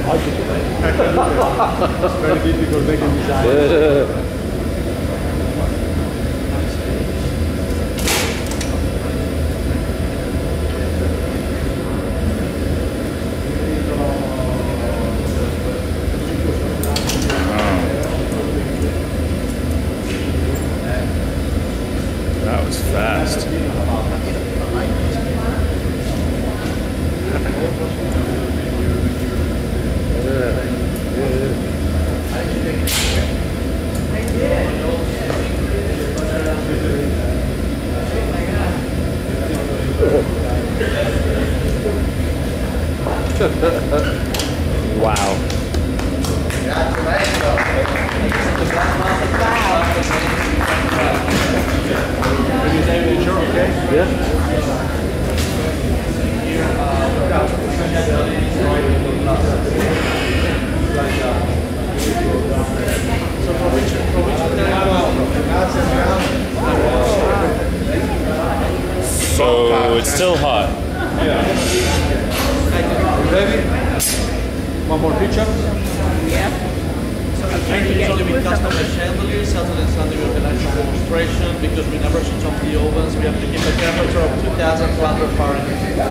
It's very difficult making design. That was fast. Wow. Yeah. So it's still hot. Yeah. Ready? One more picture? Yeah. It's only with custom chandeliers, Saturday and Sunday we organize a demonstration because we never switch off the ovens. We have to keep a temperature of 2,200 Fahrenheit.